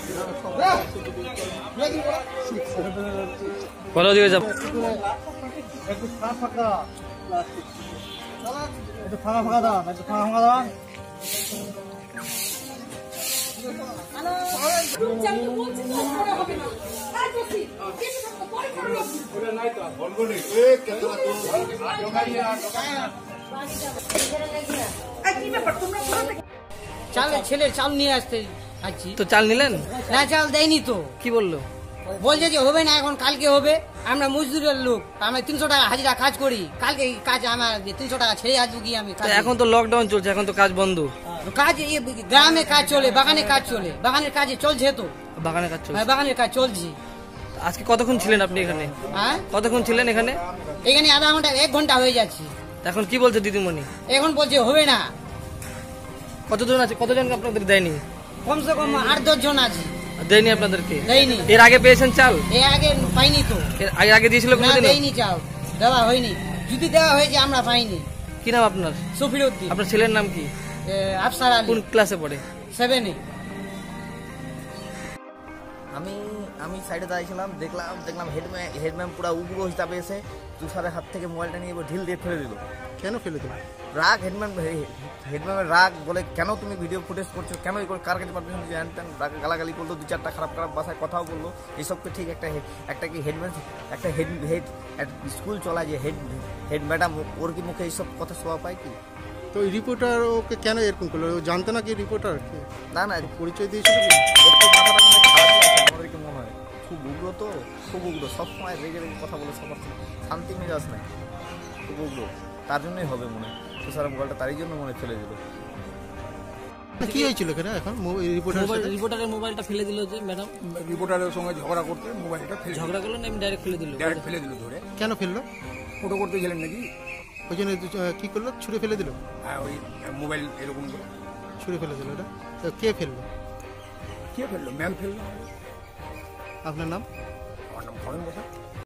বলো দিকে যাব একটু ফাঁকা একটু ফাঁকা দাও একটু ফাঁকা দাও চাল ছেলে চাল নিয়ে আসতে আছি তো চাল নিলেন না চাল দেয়নি তো কি বললো বলছে যে হবে না এখন কালকে হবে আমরা মজদুরের লোক আমরা 300 টাকা হাজিরা কাজ করি কালকে এই কাজ আমার 300 টাকা ছেড়ে আসবো কি আমি তো এখন তো লকডাউন চলছে এখন তো কাজ বন্ধ কাজ গ্রামে কাজ চলে বাগানে কাজ চলে বাগানের কাজে চলছে তো বাগানে কাজ চলছে বাগানের কাজ চলছে আজকে কতক্ষণ ছিলেন আপনি এখানে হ্যাঁ কতক্ষণ ছিলেন এখানে এখানে আধা ঘন্টা 1 ঘন্টা হয়ে যাচ্ছে এখন কি বলছে দিদিমণি এখন বলছে হবে না কতজন আছে কতজনকে আপনাদের দেয়নি কমসে কম 8-10 জন আছে দেয়নি আপনাদেরকে দেয়নি এর আগে পেয়েছেন চাল এর আগে পাইনি তো এর আগে দিয়েছিল না কোনোদিন দেয়নি চাল দেওয়া হয়নি যদি দেওয়া হয়েছে আমরা পাইনি কি নাম আপনার সফিরউদ্দিন আপনার ছেলের নাম কি আফসার আলী কোন ক্লাসে পড়ে 7 এ আমি সাইডে দাঁড়িয়েছিলাম দেখলাম হেডম্যান পুরো উগ্র হিসাবে এসে তুষারের হাত থেকে মোবাইলটা নিয়ে ঢিল দিয়ে ফেলে দিল। কেন ফেলে দিল? রাগ হেডম্যানের রাগ বলে কেন তুমি ভিডিও ফুটেজ করছো কেন কার কাছে পারমিশন দিচ্ছ হ্যান ত্যান গালাগালি করলো 2-4টা খারাপ ভাষায় কথাও বললো। এসবকে ঠিক একটা কি হেডম্যান একটা হেড স্কুল চলা যে হেড ম্যাডাম ওর কি মুখে এইসব কথা শোভা পায় কি? তো রিপোর্টার ওকে কেন এরকম করলো? ও জানতো না কি রিপোর্টার না পরিচয় দিয়েছিল কি? একটু মাথাটা মনে খারাপই আছে আমাদেরকে মনে হয়। খুব উগ্র তো খুব উগ্র সবসময় রেগে কথা বলে সবার শান্তি মেজাজ নাই খুব উগ্র তার জন্যই হবে মনে হয় তুষার মোবাইলটা তারই জন্য মনে ফেলে দিল। কি হয়েছিল এখানে এখন রিপোর্টারের মোবাইলটা ফেলে দিল যে ম্যাডাম রিপোর্টারের সঙ্গে ঝগড়া করতে মোবাইলটা ফেলে ঝগড়া করলো না ডাইরেক্ট ফেলে দিল ধরে কেন ফেললো? ফটো করতে গেলেন নাকি ওই জন্য কি করলো? ছুঁড়ে ফেলে দিল? হ্যাঁ ওই মোবাইল এরকম ছুঁড়ে ফেলে দিল। এটা তো কে ফেললো? কে ফেললো? ম্যাম ফেললো। আপনার নাম? আমার নাম খরণ বসা।